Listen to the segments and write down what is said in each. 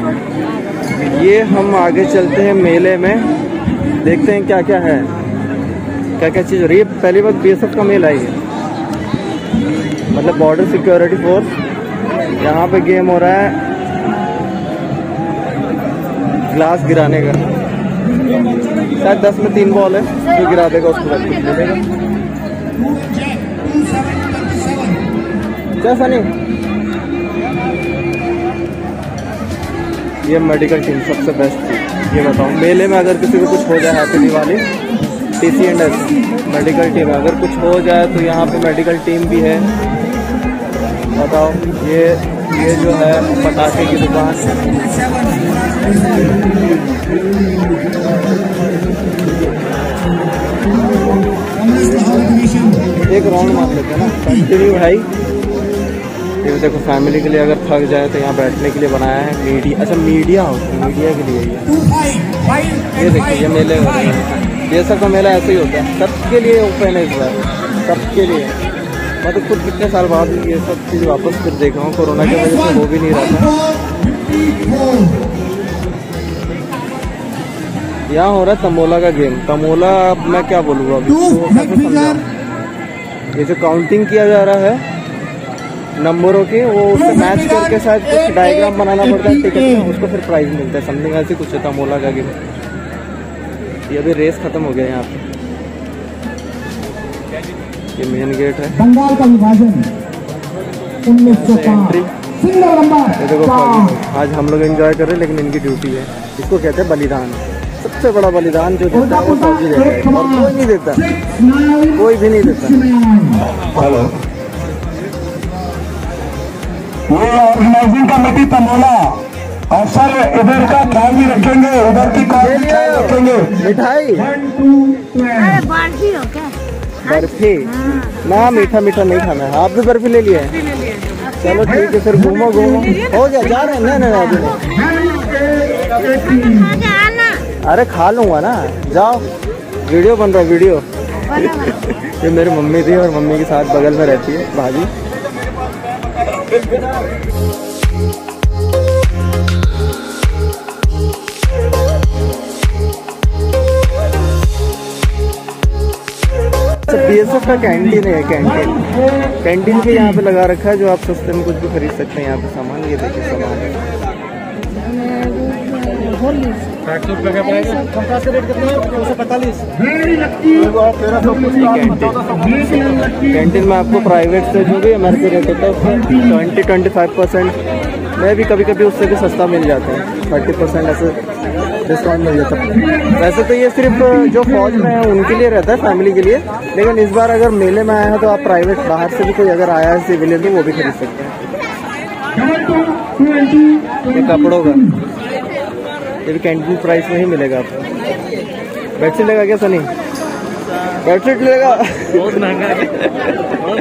ये हम आगे चलते हैं मेले में, देखते हैं क्या क्या है, क्या क्या चीज़ हो रही है। पहली बार बीएसएफ का मेला है, मतलब बॉर्डर सिक्योरिटी फोर्स। यहाँ पे गेम हो रहा है ग्लास गिराने का, शायद 10 में 3 बॉल है, जो गिरा देगा उसको मिलेगा। कैसा नहीं, ये मेडिकल टीम सबसे बेस्ट थी। ये बताओ, मेले में अगर किसी को कुछ हो जाए, happy Diwali, TCNS medical team, अगर कुछ हो जाए तो यहाँ पे मेडिकल टीम भी है। बताओ, ये जो है पटाखे की दुकान, एक राउंड मार लेते हैं ना, कंटिन्यू भाई। ये देखो, फैमिली के लिए अगर थक जाए तो यहाँ बैठने के लिए बनाया है। मीडिया, अच्छा मीडिया हाउस, मीडिया के लिए ये देखिए, ये मेले हो रहे हैं। ये सब का मेला ऐसे ही होता है, सबके लिए ओपन है इस बार, सबके लिए। मैं तो खुद कितने साल बाद ये सब चीज़ वापस फिर देख रहा हूँ, कोरोना की वजह से हो भी नहीं रहा था। यहाँ हो रहा है तमोला का गेम। तमोला मैं क्या बोलूँगा अभी, ये जो काउंटिंग किया जा रहा है नंबरों के, वो उससे मैच करके शायद कुछ डायग्राम बनाना पड़ता है टिकट में, उसको फिर प्राइज मिलता है, समथिंग ऐसे कुछ है तमोला का गेम। ये अभी रेस खत्म हो गया यहाँ पे। ये मेन गेट है, बंगाल का विभाजन 1905। ये देखो, आज हम लोग एंजॉय कर रहे हैं, लेकिन इनकी ड्यूटी है। इसको कहते हैं बलिदान। सबसे बड़ा बलिदान जो देता है वो फौजी देता है, और कोई नहीं देता, कोई भी नहीं देता। हेलो, ये ऑर्गेनाइजिंग कमेटी तमोला, और सर इधर का ख्याल भी रखेंगे, उधर की ख्याल रखेंगे। मिठाई, अरे बर्फी हो क्या? बर्फी ना, मीठा मीठा नहीं खाना है। आप भी बर्फी ले लिए? चलो ठीक है, फिर घूमो घूमो, हो गया, जा रहे हैं। नहीं अभी नहीं, अरे खा लूंगा ना, जाओ। वीडियो बन रहा है, वीडियो। ये मेरी मम्मी थी, और मम्मी के साथ बगल में रहती है भाभी। बीएसएफ का कैंटीन है, कैंटीन के यहाँ पे लगा रखा है, जो आप सस्ते में कुछ भी खरीद सकते हैं यहाँ पे सामान। ये देखिए सामान, कैंटीन में आपको प्राइवेट से जो भी एमआरपी रेट होता है उससे 20-25% में भी कभी उससे भी सस्ता मिल जाता है, 30% ऐसे डिस्काउंट मिल जाता है। वैसे तो ये सिर्फ जो फौज में है उनके लिए रहता है, फैमिली के लिए, लेकिन इस बार अगर मेले में आया है तो आप प्राइवेट बाहर से भी कोई अगर आया है सिविलियन तो वो भी खरीद सकते हैं। ये कपड़ों का, ये भी कैंटीन प्राइस में ही मिलेगा आपको। बेडशीट लेगा क्या सनी? बेडशीट लेगा, बहुत महंगा है, बहुत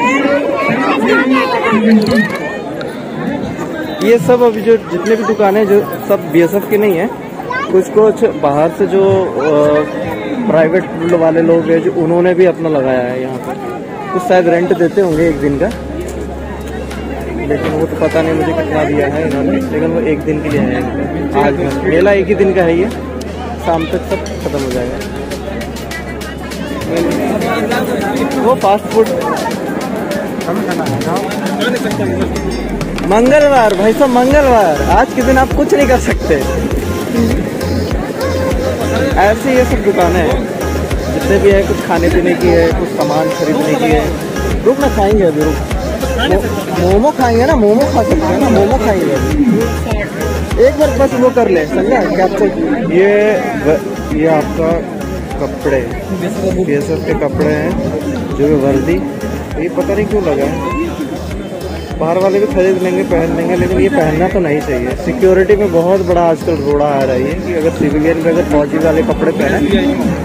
महंगा। ये सब अभी जो जितने भी दुकानें जो सब बीएसएफ की नहीं है, कुछ बाहर से जो प्राइवेट वाले लोग हैं जो उन्होंने भी अपना लगाया है यहाँ पर। कुछ शायद रेंट देते होंगे 1 दिन का, लेकिन वो तो पता नहीं मुझे कितना दिया है इन्होंने, लेकिन वो 1 दिन के लिए है। आज मेला 1 ही दिन का है, ये शाम तक सब खत्म हो जाएगा। वो फास्ट फूड मंगलवार, भाई साहब मंगलवार, आज के दिन आप कुछ नहीं कर सकते। ऐसे ये सब दुकानें हैं, जितने भी है, कुछ खाने पीने की है, कुछ सामान खरीदने की है। रुक ना, खाएंगे अभी, रुक, मोमो खाएंगे ना, मोमो खा सकते हैं ना, मोमो खाएंगे अभी। एक बार बस वो कर ले, समझा कैप्चर। ये आपका कपड़े, बीएसएफ के कपड़े हैं, जो वर्दी, ये पता नहीं क्यों लगा है। बाहर वाले भी खरीद लेंगे, पहन लेंगे, लेकिन ये पहनना तो नहीं चाहिए। सिक्योरिटी में बहुत बड़ा आजकल रोड़ा आ रहा है कि अगर सिविलियन में अगर फौजी वाले कपड़े पहने।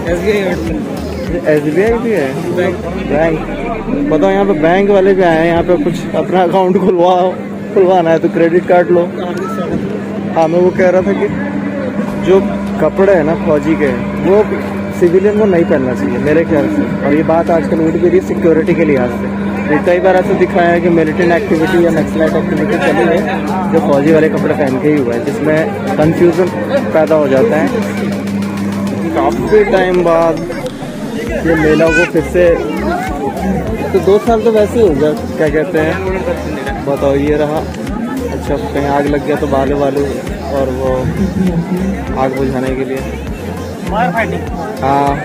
SBI भी है, बैंक, बताओ यहाँ पे बैंक वाले भी आए हैं। यहाँ पे कुछ अपना अकाउंट खुलवाना है तो क्रेडिट कार्ड लो। हाँ, मैं वो कह रहा था कि जो कपड़े हैं ना फौजी के, वो सिविलियन को नहीं पहनना चाहिए मेरे ख्याल से, और ये बात आजकल उठ भी रही है सिक्योरिटी के लिहाज से। ये कई बार ऐसा दिखाया है कि मिलिटेंट एक्टिविटी या नक्सलाइट एक्टिविटी चली है जो फौजी वाले कपड़े पहन के ही हुआ है, जिसमें कंफ्यूजन पैदा हो जाता है। काफ़ी टाइम बाद ये मेला को फिर से, तो 2 साल तो वैसे ही हो गया, क्या कहते हैं, बताओ। ये रहा, अच्छा कहीं आग लग गया तो बालू बालू और वो आग बुझाने के लिए, हाँ।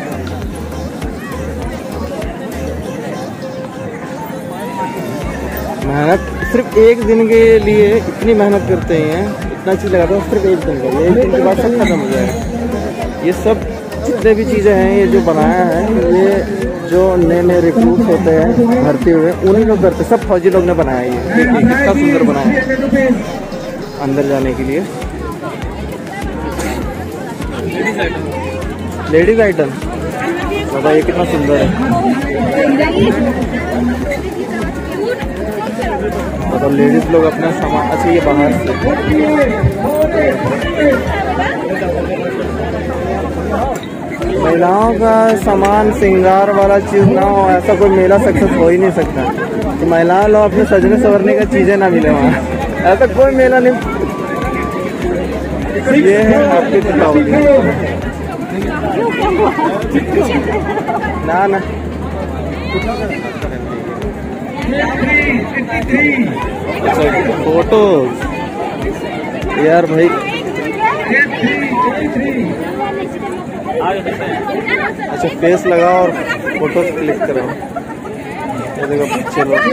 मेहनत सिर्फ एक दिन के लिए इतनी मेहनत करते हैं, इतना चीज़ लगाते हैं सिर्फ एक दिन का, ये एक दिन के बाद सब खत्म हो जाएगा। ये सब जितने भी चीज़ें हैं, ये जो बनाया है, ये जो नए नए रिक्रूट होते हैं भर्ती हुए, उन्हीं लोग करते, सब फौजी लोग ने बनाया ये। देखिए कितना सुंदर बनाया है अंदर जाने के लिए। लेडीज आइटम बताओ, ये कितना सुंदर है। मतलब लेडीज लोग अपना सामान, अच्छा ये बाहर से, महिलाओं का सामान श्रृंगार वाला चीज ना हो, ऐसा कोई मेला सक्सेस हो ही नहीं सकता कि महिलाएं लोग अपने सजने संवरने का चीजें ना मिले वहाँ, ऐसा कोई मेला नहीं। ये है आपकी दीपावली ना ना। अच्छा फोटो यार भाई, अच्छा फेस लगाओ और फोटो क्लिक करो। ये देखो बच्चे लोग,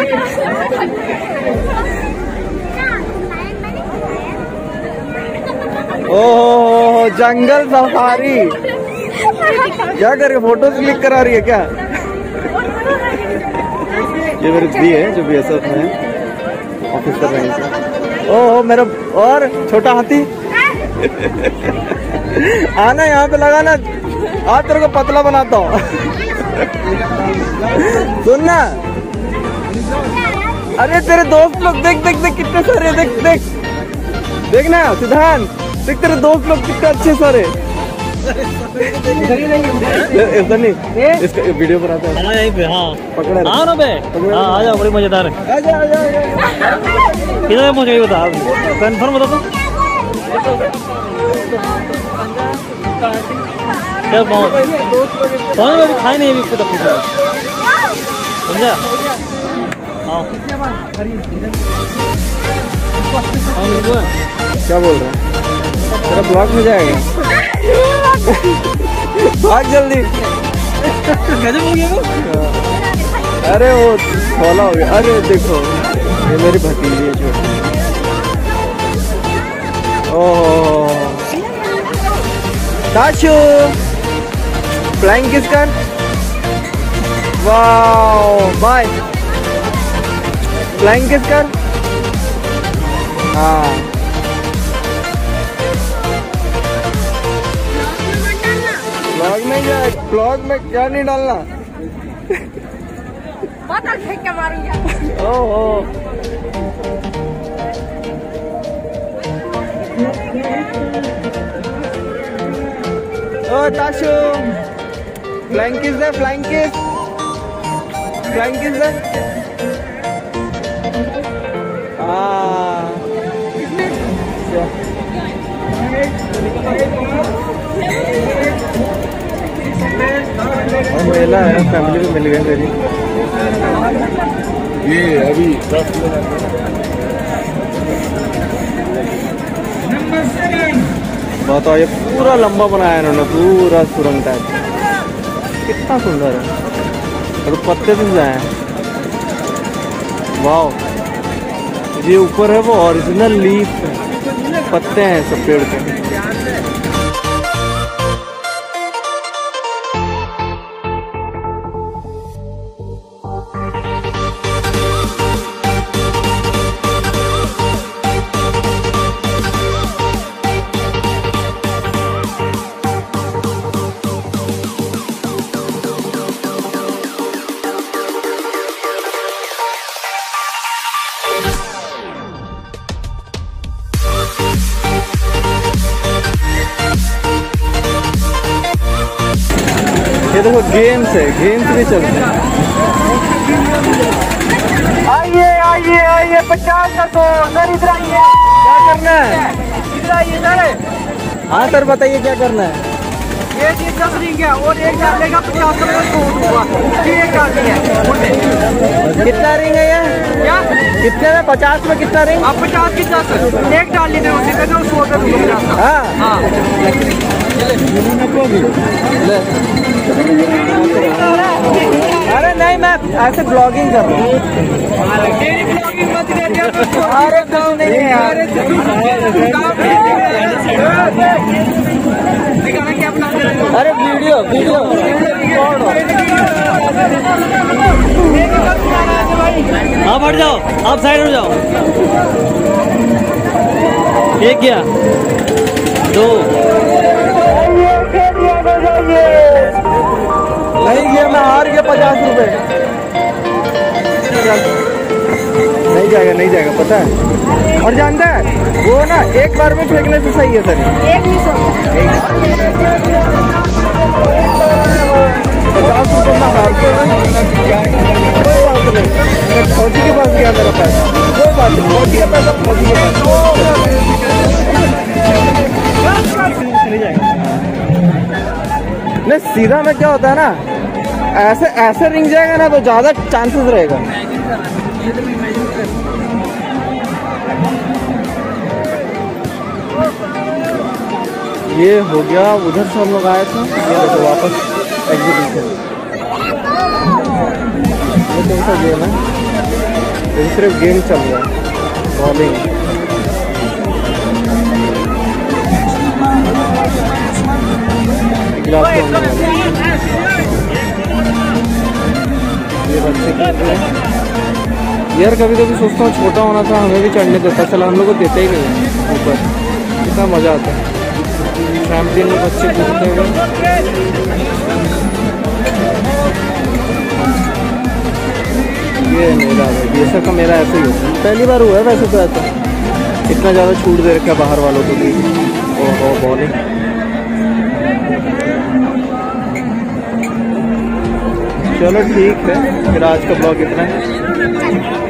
ओह जंगल सफारी, क्या करके फोटो क्लिक करा रही है क्या? ये मेरी दी है जो BSF में है, ऑफिसर रही। ओह मेरा और छोटा हाथी आना यहाँ पे लगाना, आज तेरे को पतला बनाता हूँ। सुनना, अरे तेरे दोस्त लोग देख देख देख कितने सारे, देख देख देखना सिद्धांत, देख तेरे दोस्त लोग कितने अच्छे सारे। ऐसा नहीं, इसका वीडियो बनाते हैं यहीं पे। हाँ पकड़ा हाँ ना बे, हाँ आ जाओ, बड़ी मजेदार है। आ जाओ आ जाओ किधर पहुँच गई बता, कंफर्म बता तो क्या पहुँच खाए नहीं अभी तक, समझा? हाँ क्या बोल रहे हैं, तेरा ब्लॉग में जाएगा, भाग जल्दी। गजब हो गया वो। अरे वो खोला हो गया। अरे देखो ये मेरी भतीजी है छोटी। ओह ताशु फ्लाइंग किस कर, वाओ बाय, फ्लाइंग किस कर। हाँ ब्लॉग में क्या नहीं डालना, बोतल फेंक के मारूंगा। ओह ओ ताशु फ्लाइंग किस है, फ्लाइंग किस, फ्लाइंग किस है। मेला है, फैमिली भी मिल गई मेरी। ये अभी 10 बताओ, ये पूरा लंबा बनाया इन्होंने, पूरा सुरंग टाइप, कितना सुंदर है। और पत्ते से जाए, वाओ, ये ऊपर है वो ओरिजिनल लीफ है, पत्ते हैं सब पेड़ के। ये देखो गेम्स है, गेम्स भी चलते हैं। ये 50 का 100 सर, इधर आइए। क्या करना है? इधर आइए सर। हाँ सर बताइए क्या करना है? ये चीज 10 रिंग है और एक डालेगा 50 का 100 होगा। ये एक डालनी है। कितना रिंग है ये? क्या कितने में? 50 में कितना रिंग? आप 50 की 10 एक डाल लीजिए उसी पे, तो 100 का दूंगा। हाँ हाँ अरे नहीं, मैं ऐसे ब्लॉगिंग कर रहा हूँ। अरे कुछ नहीं है यार। अरे वीडियो वीडियो आप हट जाओ, आप साइड हो जाओ। एक गया, 2 नहीं गया, मैं हार गया 50 रुपए। नहीं जाएगा, नहीं जाएगा, पता है। और जानता है वो ना एक बार में फेंकने से सही है सर। 50 रुपए में हार के कोई बात नहीं। फौजी के पास गया मेरा पैसा, कोई बात नहीं। फौजी का पैसा फौजी के पास। नहीं सीधा में क्या होता है ना, ऐसे ऐसे रिंग जाएगा ना तो ज्यादा चांसेस रहेगा। ये हो गया, उधर से हम लोग आए थे। ये देखो वापस एग्जीबिशन। ये कौन सा गेम है? ये सिर्फ गेम चल रहा है, बॉलिंग। ये बच्चे यार, कभी कभी सोचता हूँ छोटा होना था, हमें भी चढ़ने देता। चला हम लोग को देते ही नहीं ऊपर। कितना मजा आता है ट्रैम्पलिन में बच्चे कूदते हुए। ये मेरा बीएसएफ का मेरा ऐसे ही होता है। पहली बार हुआ है वैसे तो ऐसा। इतना ज़्यादा छूट दे रखा है बाहर वालों को भी। ओहो बॉलिंग। चलो ठीक है, फिर आज का ब्लॉग इतना है।